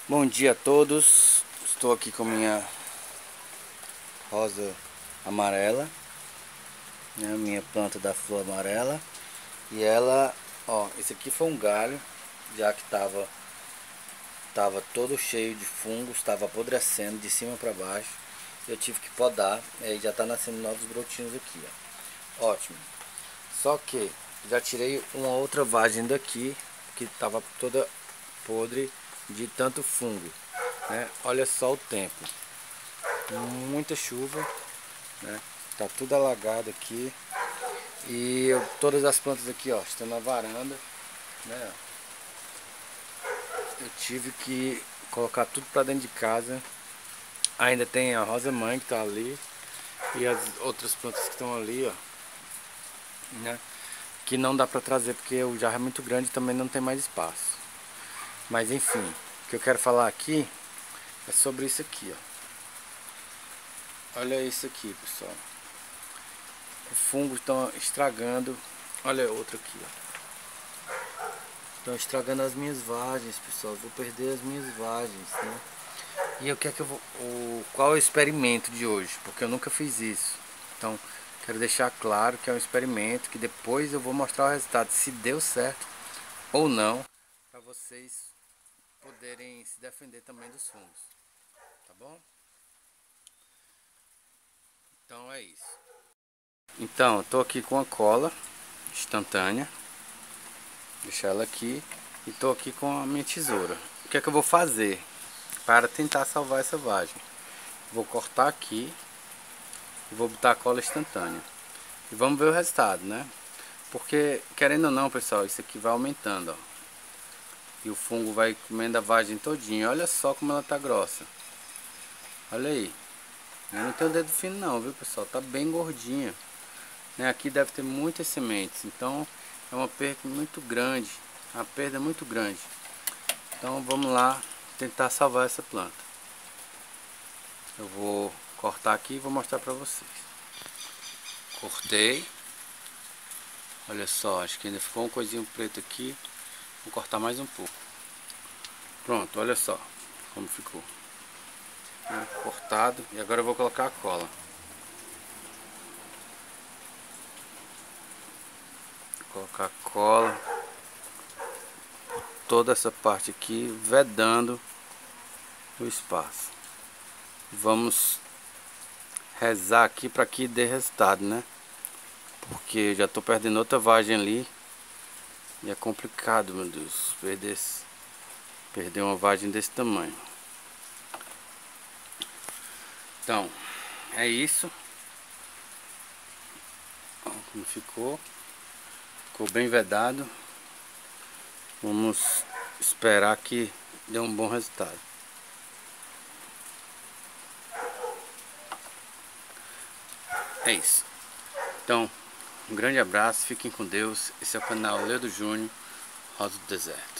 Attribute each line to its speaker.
Speaker 1: Bom dia a todos. Estou aqui com minha rosa amarela, né? Minha planta da flor amarela. E ela, ó, esse aqui foi um galho, já que tava todo cheio de fungos, estava apodrecendo de cima para baixo. Eu tive que podar, e aí já tá nascendo novos brotinhos aqui, ó. Ótimo. Só que já tirei uma outra vagem daqui que estava toda podre de tanto fungo, né? Olha só o tempo, muita chuva, né? Tá tudo alagado aqui e todas as plantas aqui, ó, estão na varanda, né? Eu tive que colocar tudo para dentro de casa. Ainda tem a rosa mãe que tá ali e as outras plantas que estão ali, ó, né? Que não dá para trazer porque o jarro é muito grande e também não tem mais espaço. Mas enfim, o que eu quero falar aqui é sobre isso aqui, ó. Olha isso aqui, pessoal. Os fungos estão estragando. Olha outro aqui, ó. Estão estragando as minhas vagens, pessoal. Vou perder as minhas vagens, né? E o que é que eu vou... qual é o experimento de hoje? Porque eu nunca fiz isso. Então, quero deixar claro que é um experimento, que depois eu vou mostrar o resultado, se deu certo ou não, para vocês poderem se defender também dos fungos. Tá bom? Então é isso. Então, eu tô aqui com a cola instantânea. Deixar ela aqui. E tô aqui com a minha tesoura. O que é que eu vou fazer para tentar salvar essa vagem? Vou cortar aqui e vou botar a cola instantânea. E vamos ver o resultado, né? Porque, querendo ou não, pessoal, isso aqui vai aumentando, ó. E o fungo vai comendo a vagem todinha. Olha só como ela tá grossa. Olha aí. Eu não tenho dedo fino não, viu, pessoal? Tá bem gordinha, né? Aqui deve ter muitas sementes. Então, é uma perda muito grande. Uma perda muito grande. Então, vamos lá tentar salvar essa planta. Eu vou cortar aqui e vou mostrar pra vocês. Cortei. Olha só, acho que ainda ficou um coisinho preto aqui. Vou cortar mais um pouco. Pronto, olha só como ficou, né? Cortado. E agora eu vou colocar a cola. Vou colocar a cola. Toda essa parte aqui, vedando o espaço. Vamos rezar aqui para que dê resultado, né? Porque já tô perdendo outra vagem ali. E é complicado, meu Deus, perder uma vagem desse tamanho. Então, é isso. Ó, como ficou. Ficou bem vedado. Vamos esperar que dê um bom resultado. É isso. Então, um grande abraço, fiquem com Deus. Esse é o canal Leudo Júnior, Rosa do Deserto.